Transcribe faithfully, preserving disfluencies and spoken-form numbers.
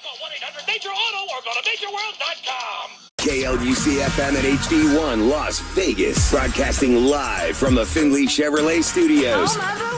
Call one eight hundred nature auto or go to nature world dot com. K L U C F M at H D one Las Vegas, broadcasting live from the Findlay Chevrolet Studios. Home of